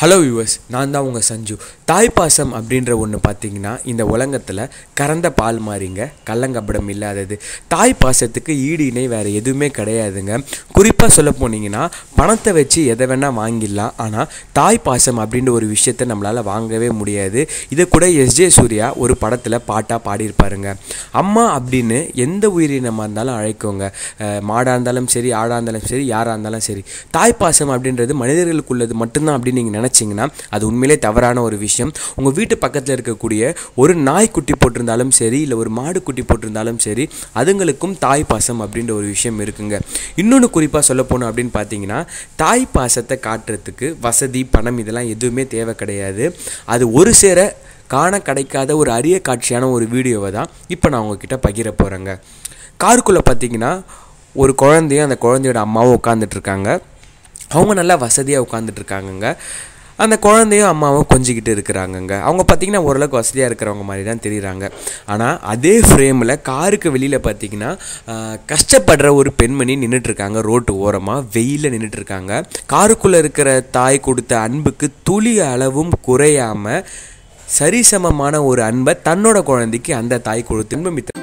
Hello viewers, நான் தான் உங்கள் சஞ்சு. தாய்ப்பாசம் அப்படின்ற ஒன்று பார்த்தீங்கன்னா இந்த உலகத்தில் கறந்த பால் மாதிரிங்க, கள்ளங்கப்படம் இல்லாதது. தாய்ப்பாசத்துக்கு ஈடு இணை வேறு எதுவுமே கிடையாதுங்க. குறிப்பாக சொல்ல போனீங்கன்னா பணத்தை வச்சு எதை வேணால் வாங்கிடலாம், ஆனால் தாய்ப்பாசம் அப்படின்ற ஒரு விஷயத்தை நம்மளால் வாங்கவே முடியாது. இதை கூட எஸ்ஜே சூர்யா ஒரு படத்தில் பாட்டாக பாடியிருப்பாருங்க. அம்மா அப்படின்னு எந்த உயிரினமாக இருந்தாலும் அழைக்கோங்க, மாடாக இருந்தாலும் சரி, ஆடாக இருந்தாலும் சரி, யாராக இருந்தாலும் சரி. தாய்ப்பாசம் அப்படின்றது மனிதர்களுக்குள்ளது மட்டும்தான் அப்படின்னு நீங்கள் நினச்சிங்கன்னா அது உண்மையிலே தவறான ஒரு விஷயம். உங்கள் வீட்டு பக்கத்தில் இருக்கக்கூடிய ஒரு நாய் குட்டி போட்டிருந்தாலும் சரி, இல்லை ஒரு மாடு குட்டி போட்டிருந்தாலும் சரி, அதுங்களுக்கும் தாய் பாசம் அப்படின்ற ஒரு விஷயம் இருக்குங்க. இன்னொன்று குறிப்பாக சொல்ல போனோம் அப்படின்னு பார்த்தீங்கன்னா, தாய் பாசத்தை காட்டுறதுக்கு வசதி, பணம் இதெல்லாம் எதுவுமே தேவை கிடையாது. அது ஒரு சேர காண கிடைக்காத ஒரு அரிய காட்சியான ஒரு வீடியோவை தான் இப்போ நான் உங்ககிட்ட பகிர போகிறேங்க. காருக்குள்ளே பார்த்தீங்கன்னா ஒரு குழந்தையும் அந்த குழந்தையோட அம்மாவும் உட்காந்துட்ருக்காங்க. அவங்க நல்லா வசதியாக உட்காந்துட்ருக்காங்கங்க. அந்த குழந்தையும் அம்மாவும் கொஞ்சிக்கிட்டு இருக்கிறாங்கங்க. அவங்க பார்த்திங்கன்னா ஓரளவுக்கு வசதியாக இருக்கிறவங்க மாதிரி தான் தெரியுறாங்க. ஆனால் அதே ஃப்ரேமில் காருக்கு வெளியில் பார்த்திங்கன்னா கஷ்டப்படுற ஒரு பெண்மணி நின்றுட்டுருக்காங்க. ரோட்டு ஓரமாக வெயிலில் நின்றுட்டுருக்காங்க. காருக்குள்ளே இருக்கிற தாய் கொடுத்த அன்புக்கு துளி அளவும் குறையாமல் சரிசமமான ஒரு அன்பை தன்னோட குழந்தைக்கு அந்த தாய் கொடுத்து இன்பமித்த